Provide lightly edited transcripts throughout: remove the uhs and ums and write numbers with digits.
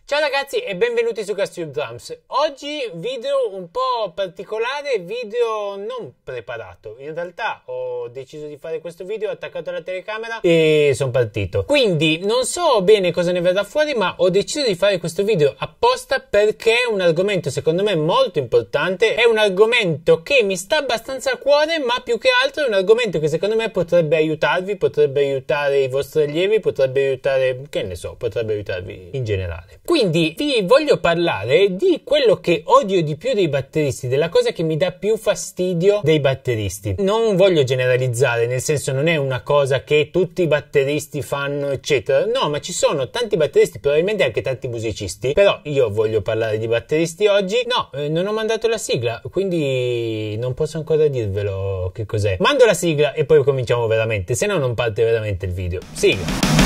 Ciao ragazzi e benvenuti su Castube Drums. Oggi video un po' particolare, video non preparato. In realtà ho deciso di fare questo video attaccato alla telecamera e sono partito. Quindi non so bene cosa ne verrà fuori, ma ho deciso di fare questo video apposta perché è un argomento secondo me molto importante. È un argomento che mi sta abbastanza a cuore, ma più che altro è un argomento che secondo me potrebbe aiutarvi, potrebbe aiutare i vostri allievi, potrebbe aiutare, che ne so, potrebbe aiutarvi in generale. Quindi vi voglio parlare di quello che odio di più dei batteristi, della cosa che mi dà più fastidio dei batteristi. Non voglio generalizzare, nel senso non è una cosa che tutti i batteristi fanno eccetera, no, ma ci sono tanti batteristi, probabilmente anche tanti musicisti, però io voglio parlare di batteristi oggi. No, non ho mandato la sigla, quindi non posso ancora dirvelo che cos'è. Mando la sigla e poi cominciamo veramente, se no non parte veramente il video. Sigla!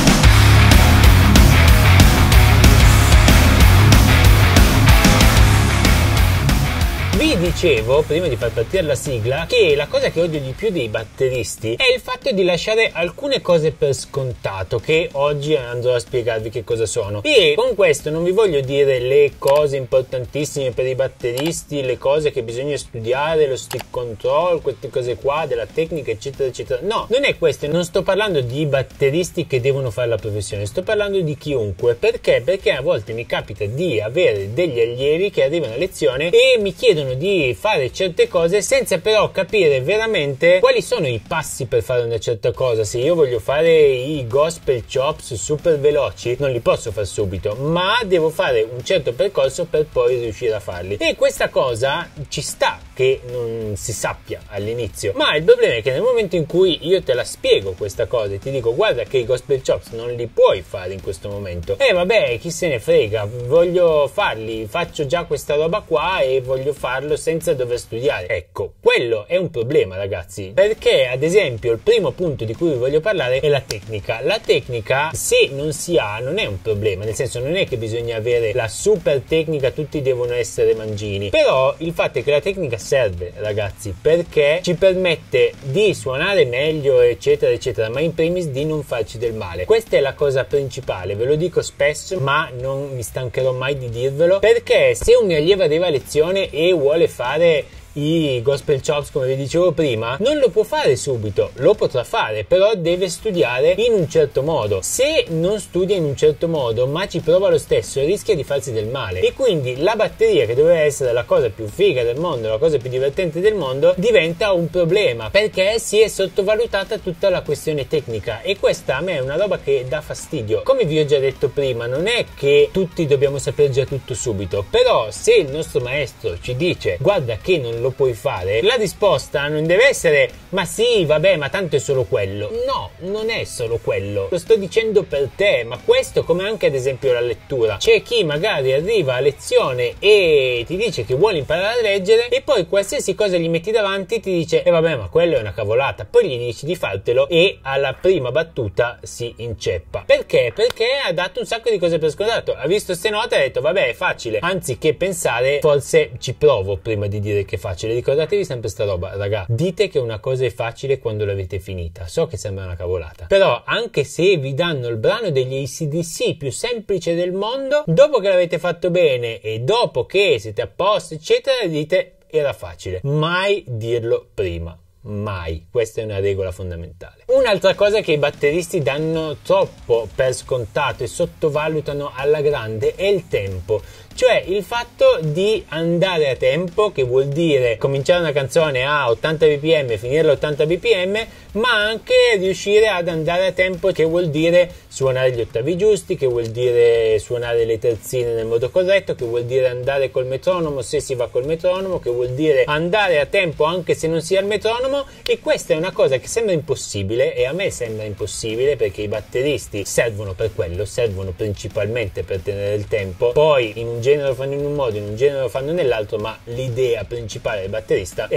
Vi dicevo, prima di far partire la sigla, che la cosa che odio di più dei batteristi è il fatto di lasciare alcune cose per scontato, che oggi andrò a spiegarvi che cosa sono. E con questo non vi voglio dire le cose importantissime per i batteristi, le cose che bisogna studiare, lo stick control, queste cose qua, della tecnica, eccetera, eccetera. No, non è questo, non sto parlando di batteristi che devono fare la professione, sto parlando di chiunque. Perché? Perché a volte mi capita di avere degli allievi che arrivano a lezione e mi chiedono di fare certe cose senza però capire veramente quali sono i passi per fare una certa cosa. Se io voglio fare i gospel chops super veloci non li posso fare subito, ma devo fare un certo percorso per poi riuscire a farli, e questa cosa ci sta che non si sappia all'inizio, ma il problema è che nel momento in cui io te la spiego questa cosa e ti dico guarda che i gospel chops non li puoi fare in questo momento, vabbè, chi se ne frega, voglio farli, faccio già questa roba qua e voglio farlo senza dover studiare. Ecco, quello è un problema ragazzi, perché ad esempio il primo punto di cui vi voglio parlare è la tecnica. La tecnica, se non si ha, non è un problema, nel senso non è che bisogna avere la super tecnica, tutti devono essere mangini, però il fatto è che la tecnica serve ragazzi perché ci permette di suonare meglio eccetera eccetera, ma in primis di non farci del male. Questa è la cosa principale, ve lo dico spesso ma non mi stancherò mai di dirvelo, perché se un mio allievo arriva a lezione e vuole fare i gospel chops come vi dicevo prima, non lo può fare subito, lo potrà fare, però deve studiare in un certo modo. Se non studia in un certo modo ma ci prova lo stesso, rischia di farsi del male, e quindi la batteria, che doveva essere la cosa più figa del mondo, la cosa più divertente del mondo, diventa un problema perché si è sottovalutata tutta la questione tecnica, e questa a me è una roba che dà fastidio. Come vi ho già detto prima, non è che tutti dobbiamo sapere già tutto subito, però se il nostro maestro ci dice guarda che non lo puoi fare, la risposta non deve essere ma sì vabbè ma tanto è solo quello. No, non è solo quello, lo sto dicendo per te. Ma questo, come anche ad esempio la lettura, c'è chi magari arriva a lezione e ti dice che vuole imparare a leggere e poi qualsiasi cosa gli metti davanti ti dice vabbè ma quello è una cavolata, poi gli dici di fartelo e alla prima battuta si inceppa. Perché? Perché ha dato un sacco di cose per scontato, ha visto ste note e ha detto vabbè è facile, anziché pensare forse ci provo prima di dire che è facile. Ricordatevi sempre sta roba raga, dite che una cosa è facile quando l'avete finita. So che sembra una cavolata, però anche se vi danno il brano degli AC/DC più semplice del mondo, dopo che l'avete fatto bene e dopo che siete a posto eccetera, dite era facile. Mai dirlo prima, mai. Questa è una regola fondamentale. Un'altra cosa che i batteristi danno troppo per scontato e sottovalutano alla grande è il tempo. Cioè il fatto di andare a tempo, che vuol dire cominciare una canzone a 80 bpm, finirla a 80 bpm, ma anche riuscire ad andare a tempo, che vuol dire suonare gli ottavi giusti, che vuol dire suonare le terzine nel modo corretto, che vuol dire andare col metronomo se si va col metronomo, che vuol dire andare a tempo anche se non si ha il metronomo. E questa è una cosa che sembra impossibile, e a me sembra impossibile perché i batteristi servono per quello, servono principalmente per tenere il tempo. Poi in un genere lo fanno in un modo, in un genere lo fanno nell'altro, ma l'idea principale del batterista è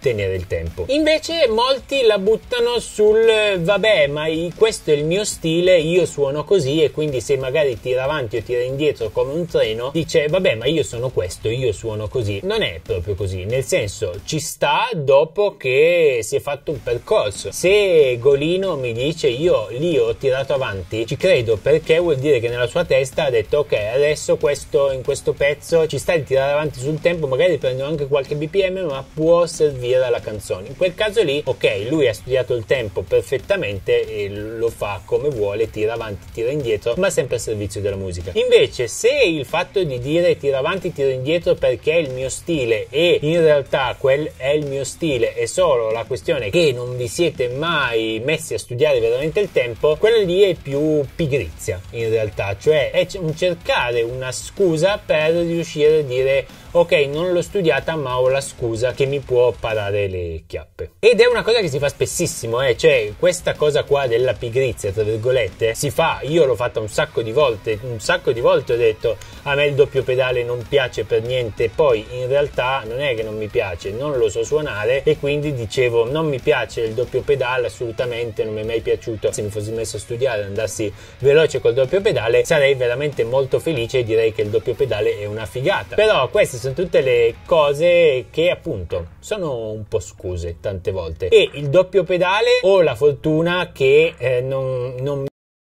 ottenere il tempo. Invece molti la buttano sul vabbè, ma questo è il mio stile, io suono così, e quindi se magari tira avanti o tira indietro come un treno, dice vabbè, ma io sono questo, io suono così. Non è proprio così, nel senso, ci sta dopo che si è fatto un percorso. Se Golino mi dice io lì ho tirato avanti, ci credo, perché vuol dire che nella sua testa ha detto ok, adesso in questo pezzo ci sta di tirare avanti sul tempo, magari prendo anche qualche BPM, ma può servire alla canzone. In quel caso lì, ok, lui ha studiato il tempo perfettamente e lo fa come vuole, tira avanti, tira indietro, ma sempre al servizio della musica. Invece se il fatto di dire tira avanti, tira indietro perché è il mio stile, e in realtà quel è il mio stile, è solo la questione che non vi siete mai messi a studiare veramente il tempo, quella lì è più pigrizia in realtà, cioè è un cercare una scusa per riuscire a dire ok, non l'ho studiata ma ho la scusa che mi può parare le chiappe. Ed è una cosa che si fa spessissimo, cioè questa cosa qua della pigrizia tra virgolette si fa, io l'ho fatta un sacco di volte ho detto a me il doppio pedale non piace per niente, poi in realtà non è che non mi piace, non lo so suonare, e quindi dicevo non mi piace il doppio pedale assolutamente, non mi è mai piaciuto. Se mi fossi messo a studiare e andassi veloce col doppio pedale sarei veramente molto felice e direi che il doppio pedale è una figata. Però queste sono tutte le cose che appunto sono un po' scuse tante volte, e il doppio pedale ho la fortuna che non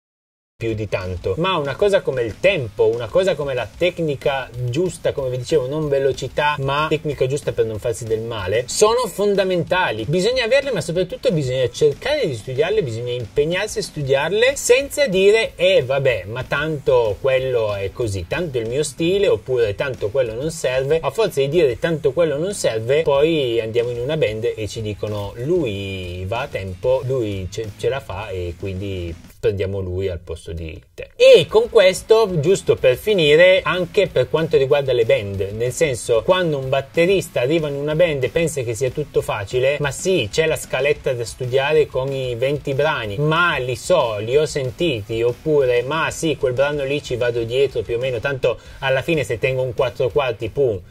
più di tanto, ma una cosa come il tempo, una cosa come la tecnica giusta, come vi dicevo, non velocità ma tecnica giusta per non farsi del male, sono fondamentali. Bisogna averle, ma soprattutto bisogna cercare di studiarle, bisogna impegnarsi a studiarle senza dire vabbè, ma tanto quello è così, tanto è il mio stile, oppure tanto quello non serve. A forza di dire tanto quello non serve, poi andiamo in una band e ci dicono lui va a tempo, lui ce la fa, e quindi prendiamo lui al posto di te. E con questo, giusto per finire, anche per quanto riguarda le band, nel senso, quando un batterista arriva in una band e pensa che sia tutto facile, ma sì, c'è la scaletta da studiare con i 20 brani, ma li ho sentiti, oppure ma sì, quel brano lì ci vado dietro più o meno, tanto alla fine se tengo un 4/4 pum,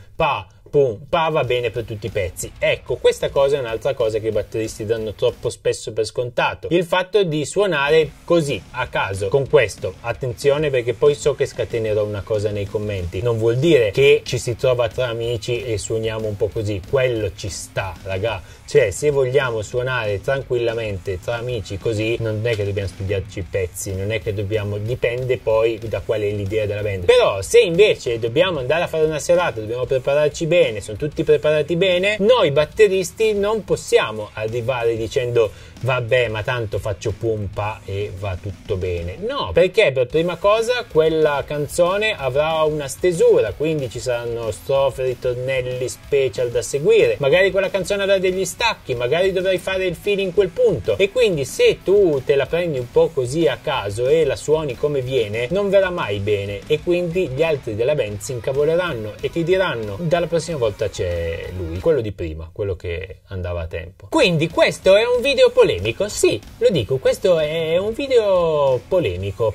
pa, va bene per tutti i pezzi. Ecco, questa cosa è un'altra cosa che i batteristi danno troppo spesso per scontato, il fatto di suonare così a caso. Con questo attenzione, perché poi so che scatenerò una cosa nei commenti, non vuol dire che ci si trova tra amici e suoniamo un po' così, quello ci sta raga, cioè se vogliamo suonare tranquillamente tra amici così, non è che dobbiamo studiarci i pezzi, non è che dobbiamo, dipende poi da qual è l'idea della band. Però se invece dobbiamo andare a fare una serata, dobbiamo prepararci bene, sono tutti preparati bene, noi batteristi non possiamo arrivare dicendo vabbè, ma tanto faccio pompa e va tutto bene. No, perché per prima cosa quella canzone avrà una stesura, quindi ci saranno strofe, ritornelli, special da seguire, magari quella canzone avrà degli stacchi, magari dovrai fare il filo in quel punto, e quindi se tu te la prendi un po' così a caso e la suoni come viene, non verrà mai bene, e quindi gli altri della band si incavoleranno e ti diranno dalla prossima volta c'è lui, quello di prima, quello che andava a tempo. Quindi questo è un video polemico, sì, lo dico, questo è un video polemico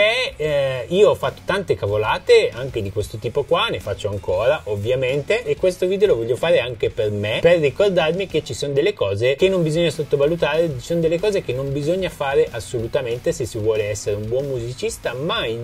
perché io ho fatto tante cavolate anche di questo tipo qua, ne faccio ancora ovviamente, e questo video lo voglio fare anche per me, per ricordarmi che ci sono delle cose che non bisogna sottovalutare, ci sono delle cose che non bisogna fare assolutamente se si vuole essere un buon musicista, ma in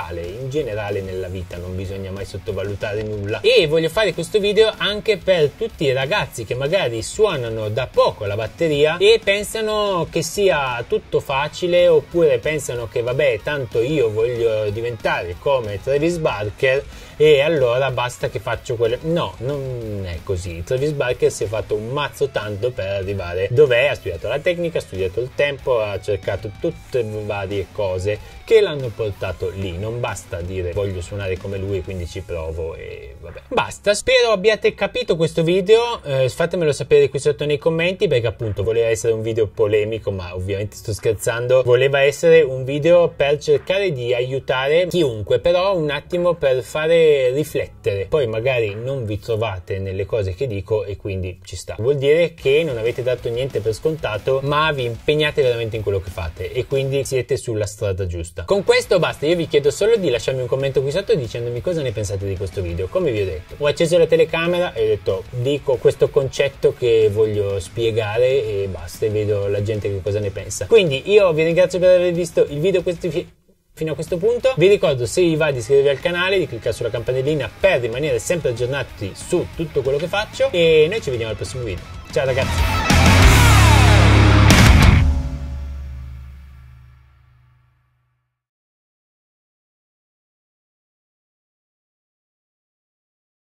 generale nella vita non bisogna mai sottovalutare nulla. E voglio fare questo video anche per tutti i ragazzi che magari suonano da poco la batteria e pensano che sia tutto facile, oppure pensano che vabbè, tanto io voglio diventare come Travis Barker e allora basta che faccio quello. No, non è così. Travis Barker si è fatto un mazzo tanto per arrivare dov'è, ha studiato la tecnica, ha studiato il tempo, ha cercato tutte varie cose che l'hanno portato lì. Non basta dire voglio suonare come lui quindi ci provo e vabbè. Basta, spero abbiate capito questo video, fatemelo sapere qui sotto nei commenti, perché appunto voleva essere un video polemico, ma ovviamente sto scherzando, voleva essere un video per cercare di aiutare chiunque, però un attimo per fare riflettere. Poi magari non vi trovate nelle cose che dico e quindi ci sta, vuol dire che non avete dato niente per scontato, ma vi impegnate veramente in quello che fate e quindi siete sulla strada giusta. Con questo basta, io vi chiedo solo di lasciarmi un commento qui sotto dicendomi cosa ne pensate di questo video. Come vi ho detto, ho acceso la telecamera e ho detto dico questo concetto che voglio spiegare e basta, e vedo la gente che cosa ne pensa. Quindi io vi ringrazio per aver visto il video fino a questo punto. Vi ricordo, se vi va, di iscrivervi al canale, di cliccare sulla campanellina per rimanere sempre aggiornati su tutto quello che faccio, e noi ci vediamo al prossimo video. Ciao ragazzi!